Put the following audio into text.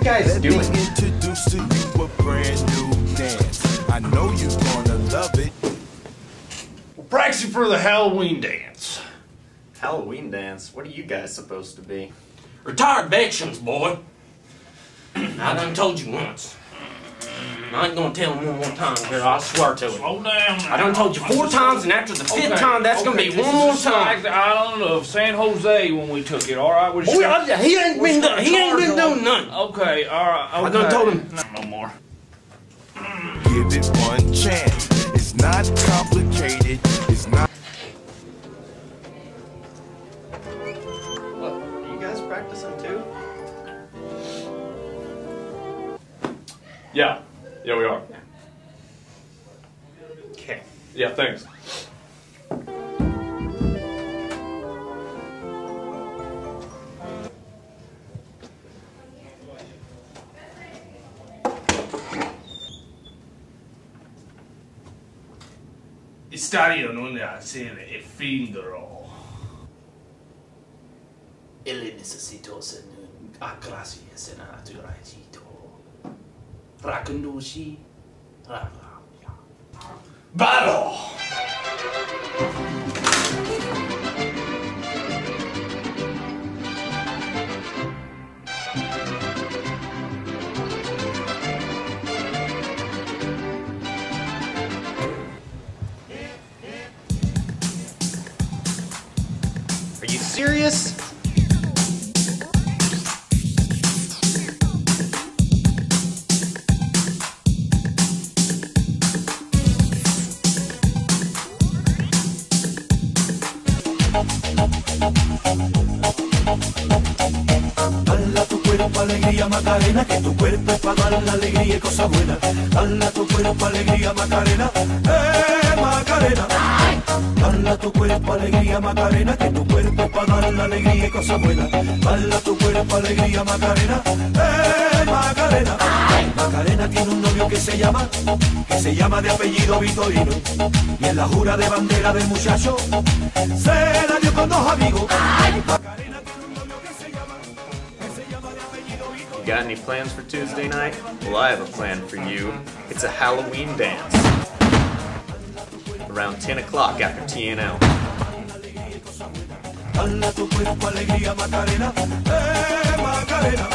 guys doing? Let me introduce to you a brand new dance. I know you're gonna love it. We're practicing for the Halloween dance. Halloween dance? What are you guys supposed to be? Retired veterans, boy. I done told you once. I ain't gonna tell him one more time, girl. I swear to it. Slow down now. I done told you 4 times, and after the 5th time, that's gonna be one more time. I don't know, San Jose when we took it. All right, we're just. Boy, he ain't been doing nothing. Okay, all right. Okay. I done told him. No more. Give it one chance. It's not complicated. It's not. What? Are you guys practicing too? Yeah. Yeah, we are. Okay. Yeah, thanks. Il stadio non è a essere effimero. Ele necessito se a classe se na naturalito. Rakandoshi. Battle! Are you serious? Dale tu cuerpo alegría Macarena, que tu cuerpo es para dar la alegría y cosas buenas. Dale tu cuerpo alegría Macarena, Macarena. Dale tu cuerpo alegría Macarena, que tu cuerpo es para dar la alegría y cosas buenas. Dale tu cuerpo alegría Macarena, Macarena. Macarena tiene un novio que se llama de apellido Vitorino. Y en la jura de bandera del muchacho se la dio con 2 amigos. Macarena tiene un novio que se llama de apellido Vitorino. You got any plans for Tuesday night? Well, I have a plan for you. It's a Halloween dance. Around 10 o'clock after TNL. Dale tu cuerpo alegría Macarena, Macarena.